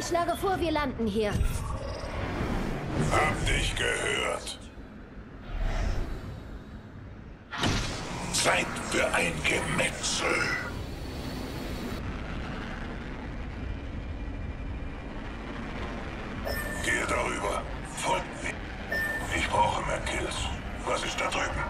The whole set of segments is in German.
schlage vor, wir landen hier. Hab dich gehört. Zeit für ein Gemetzel. Gehe darüber. Folgt mir. Ich brauche mehr Kills. Was ist da drüben?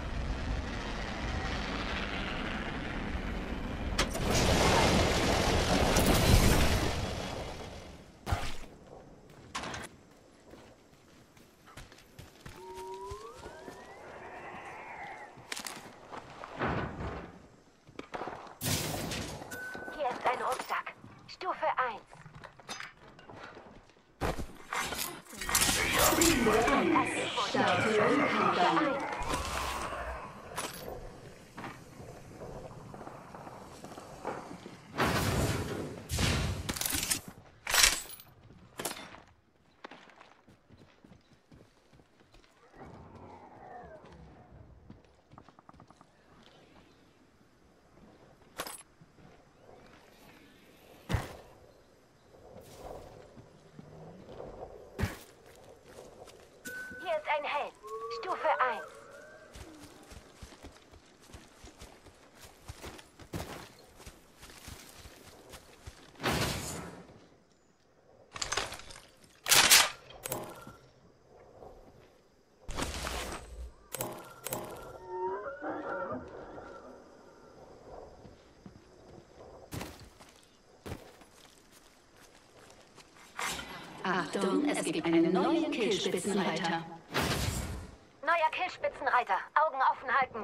Hier ist ein Rucksack. Stufe 1. Ich habe ihn. Hier ist ein Helm. Stufe 1. Achtung, es gibt einen neuen Killspitzenreiter. Neuer Killspitzenreiter. Augen offen halten.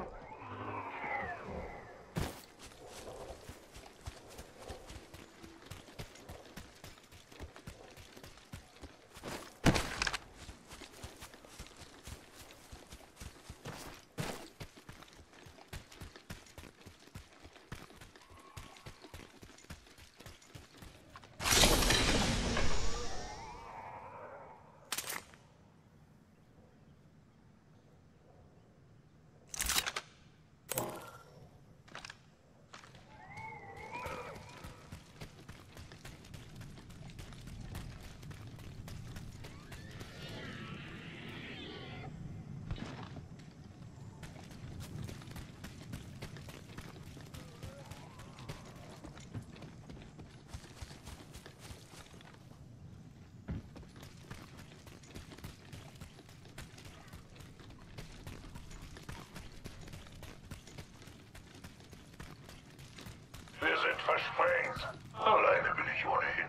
Wir sind versprengt. Alleine bin ich ohnehin.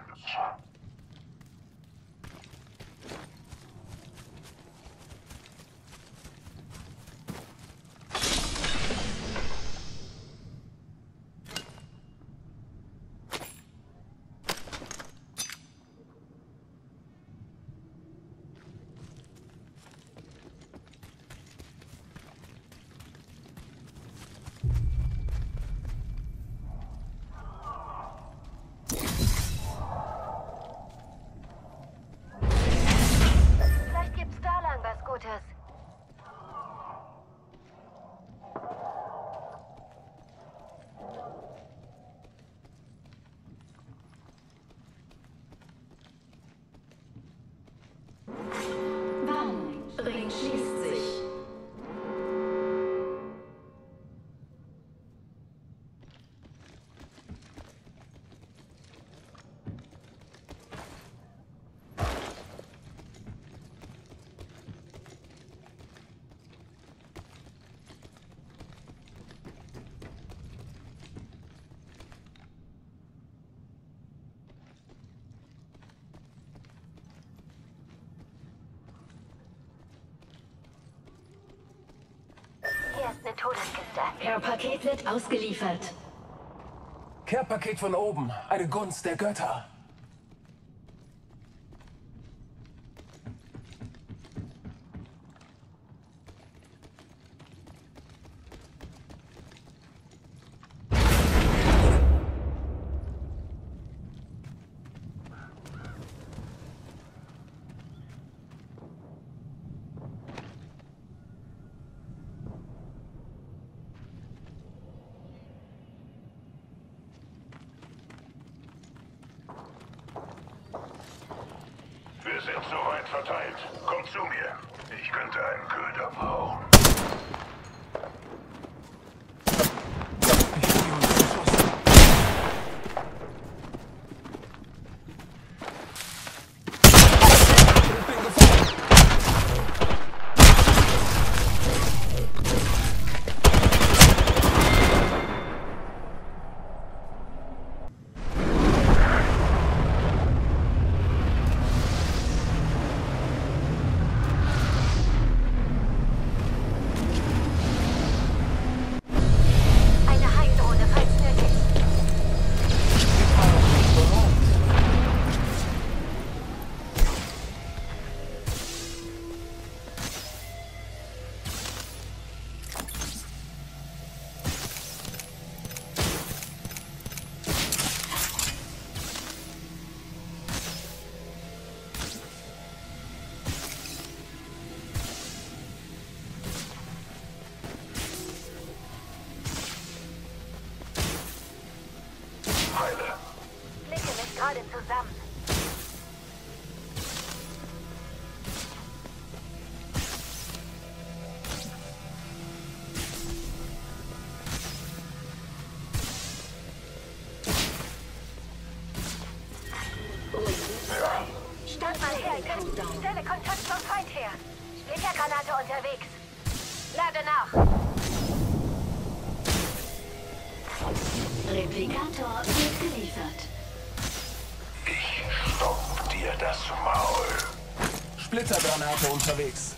Vielleicht gibt's da lang was Gutes. Warnung, Ring schließt sich. Hier ist eine Todeskiste. Care-Paket wird ausgeliefert. Care-Paket von oben. Eine Gunst der Götter. wird verteilt. Komm zu mir. Ich könnte einen Köder brauchen. Gerade zusammen. Stand mal her, stelle Kontakt zum Feind her. Splittergranate unterwegs. Lade nach. Replikator wird geliefert. Ich stopp dir das Maul. Splittergranate unterwegs.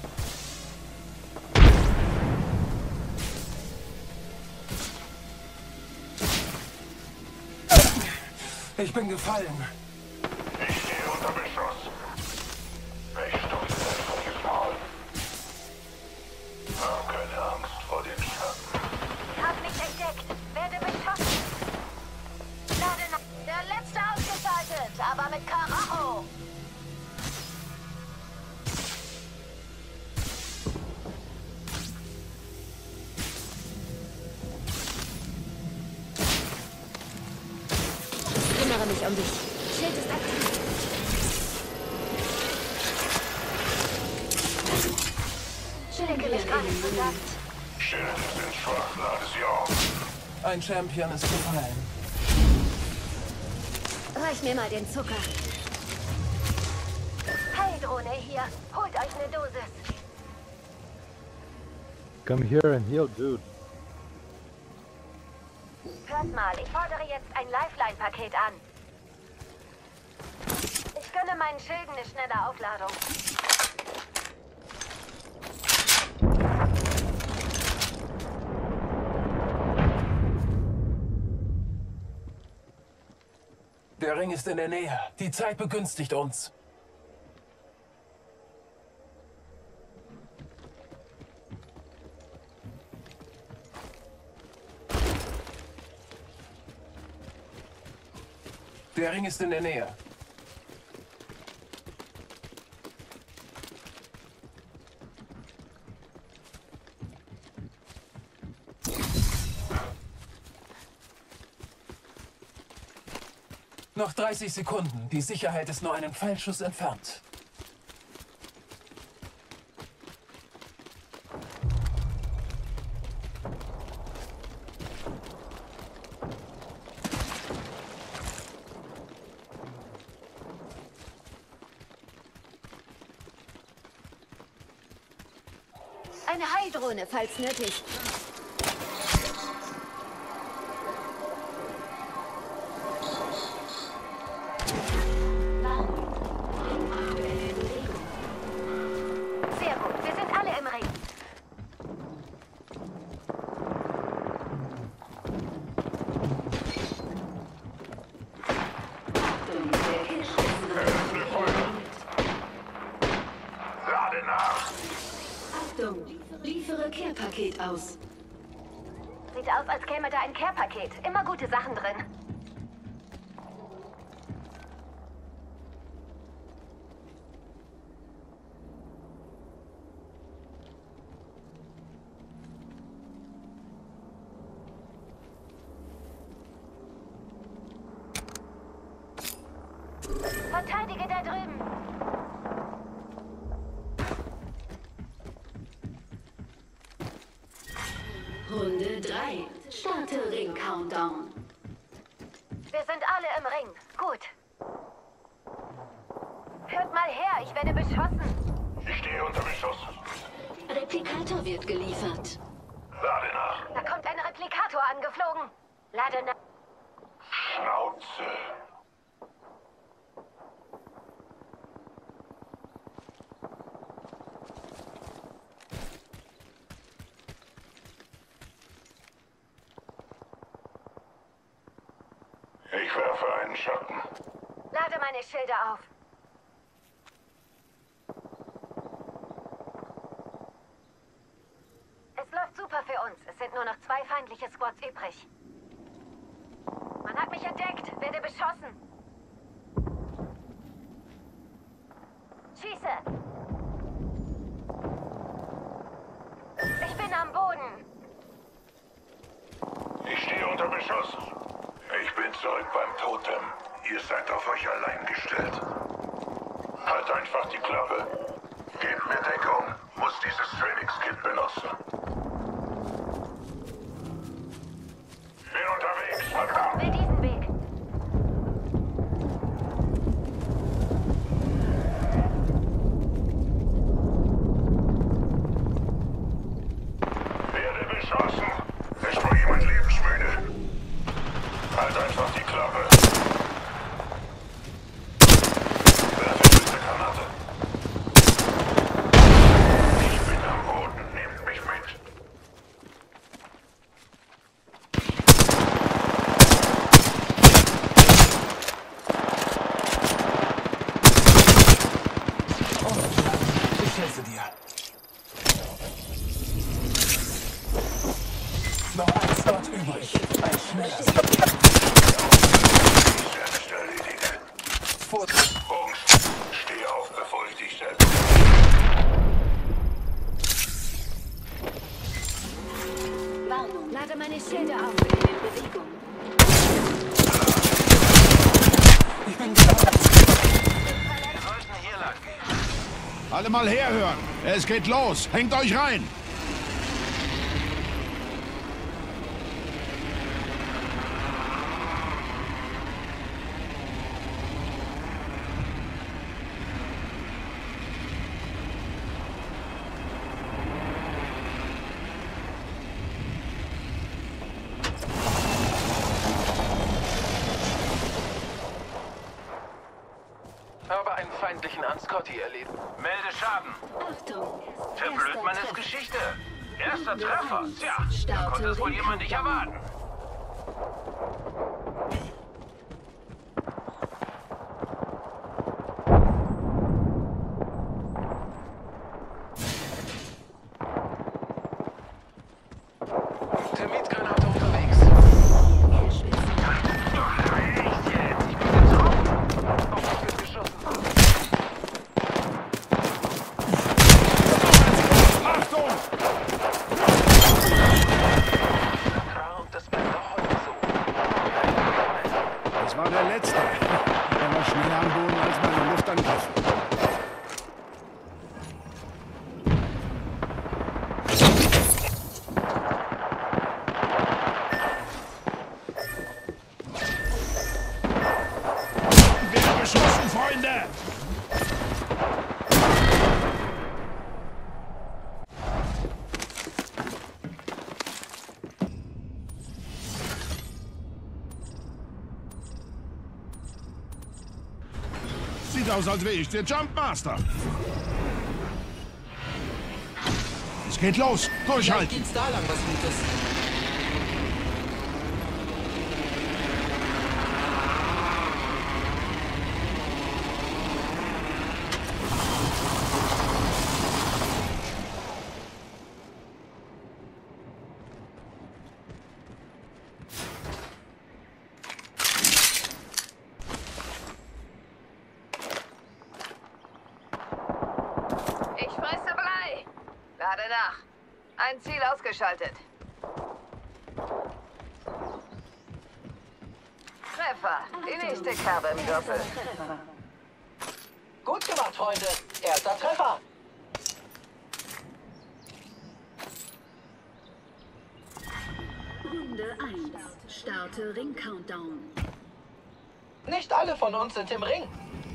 Ich bin gefallen. Ich stehe unter Beschuss. Ich stopp dir das Maul. Hab keine Angst vor den Schatten. Hab mich entdeckt. Werde beschossen. Lade nach. Der letzte ausgeschaltet, aber mit Karacho. Ich kümmere mich um dich. Schild ist aktiv. Schicke mich gerade zusammen. Schilde sind schwach, lade sie auf. Ein Champion ist gefallen. Reich mir mal den Zucker. Heildrohne hier. Holt euch eine Dosis. Come here and heal, dude. Hört mal, ich fordere jetzt ein Lifeline-Paket an. Ich gönne meinen Schilden eine schnelle Aufladung. Der Ring ist in der Nähe. Die Zeit begünstigt uns. Der Ring ist in der Nähe. Noch 30 Sekunden. Die Sicherheit ist nur einen Pfeilschuss entfernt. Eine Heildrohne, falls nötig. Sehr gut, wir sind alle im Ring. Lade nach. Achtung, liefere Care-Paket aus. Sieht aus, als käme da ein Care-Paket. Immer gute Sachen drin. Verteidige da drüben. Runde 3. Starte Ring-Countdown. Wir sind alle im Ring. Gut. Hört mal her, ich werde beschossen. Ich stehe unter Beschuss. Replikator wird geliefert. Lade nach. Da kommt ein Replikator angeflogen. Lade nach. Schnauze. Ich werfe einen Schatten. Lade meine Schilde auf. Es läuft super für uns. Es sind nur noch 2 feindliche Squads übrig. Man hat mich entdeckt. Werde beschossen. Schieße. Ich bin am Boden. Ich stehe unter Beschuss. Ich bin zurück beim Totem. Ihr seid auf euch allein gestellt. Halt einfach die Klappe. Gebt mir Deckung. Muss dieses Phoenix-Kit benutzen. Bin unterwegs, verdammt. Will diesen Weg. Werde beschossen. Ist wohl jemand lebensmüde? Halt einfach die Klappe. Werfe diese Granate. Ich bin am Boden. Nehmt mich mit. Ich helfe dir. Noch ein Slot übrig. Ein schneller Slot. Ich werde es erledigen. Vor Jungs, steh auf, bevor ich dich selbst. Warnung. Lade meine Schilde auf. In Bewegung. Ich bin gerade. Alle mal herhören. Es geht los. Hängt euch rein. Habe einen feindlichen Anscotti erlebt. Melde Schaden. Achtung. Für Blödmann ist Geschichte. Erster Treffer. Tja, da konnte es wohl jemand nicht erwarten. Termitgranate unterwegs. Doch echt jetzt. Ich bin getroffen. Auf mich wird geschossen. Achtung! Und das bleibt auch heute so. Das war der letzte. Er war schneller am Boden als meine Luftangriffe. Wer beschossen, Freunde? Sieht aus, als wäre ich der Jumpmaster. Es geht los. Durchhalten. Geht's da lang was Gutes? Ich fresse Blei. Lade nach. Ein Ziel ausgeschaltet. Treffer. Die nächste Kerbe im Gürtel. Gut gemacht, Freunde. Erster Treffer. Runde 1. Starte Ring-Countdown. Nicht alle von uns sind im Ring.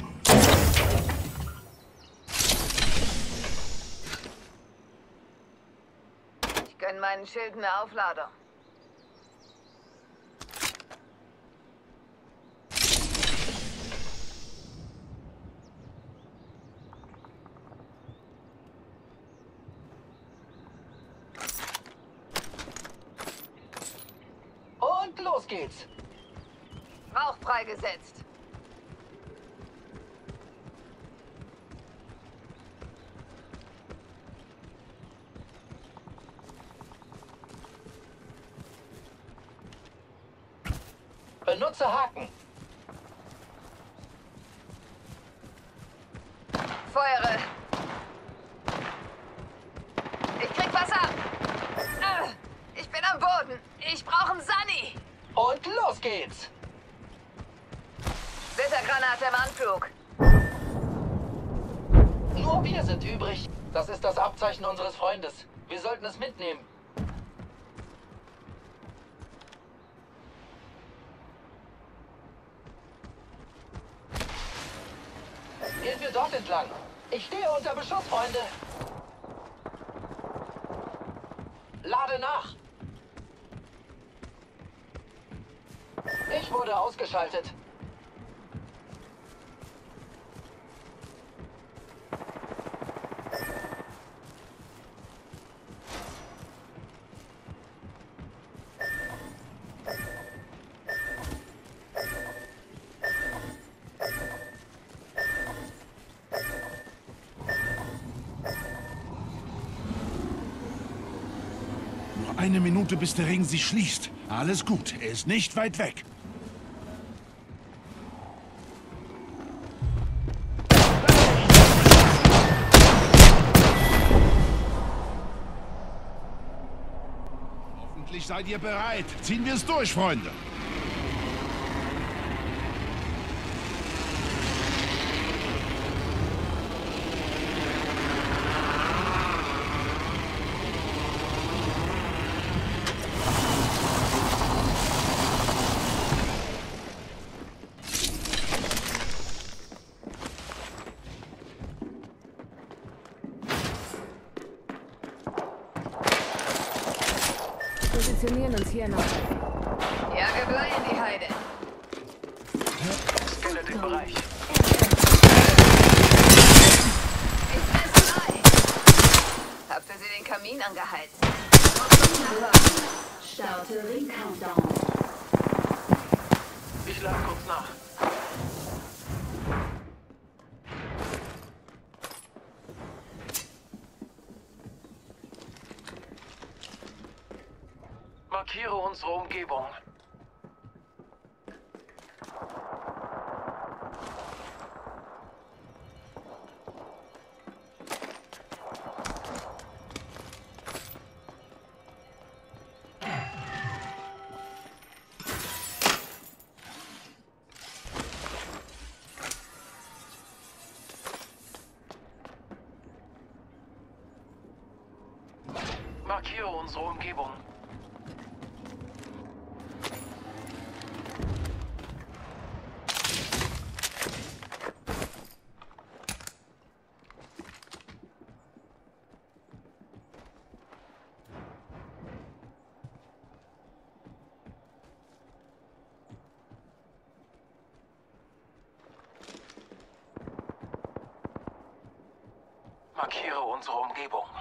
Ich gönn meinen Schild eine Aufladung. Und los geht's. Rauch freigesetzt. Benutze Haken. Feuere. Ich krieg Wasser. Ich bin am Boden. Ich brauche einen Sunny. Und los geht's. Splittergranate im Anflug. Nur wir sind übrig. Das ist das Abzeichen unseres Freundes. Wir sollten es mitnehmen. Gehen wir dort entlang. Ich stehe unter Beschuss, Freunde. Lade nach. Ich wurde ausgeschaltet. Nur eine Minute, bis der Ring sich schließt. Alles gut, er ist nicht weit weg. Hoffentlich seid ihr bereit. Ziehen wir es durch, Freunde. Positionieren uns hier noch. Jage Blei in die Heide. Scanne den Bereich. Ich fresse Blei. Habt ihr sie den Kamin angeheizt? Starte Ring-Countdown. Ich lade kurz nach. Markiere unsere Umgebung. Markiere unsere Umgebung. Markiere unsere Umgebung.